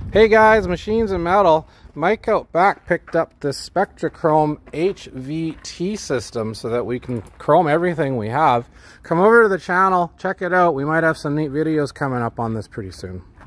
Hey guys, Machines and Metal. Mike out back picked up this Spectra Chrome HVT system so that we can chrome everything we have. Come over to the channel, check it out. We might have some neat videos coming up on this pretty soon.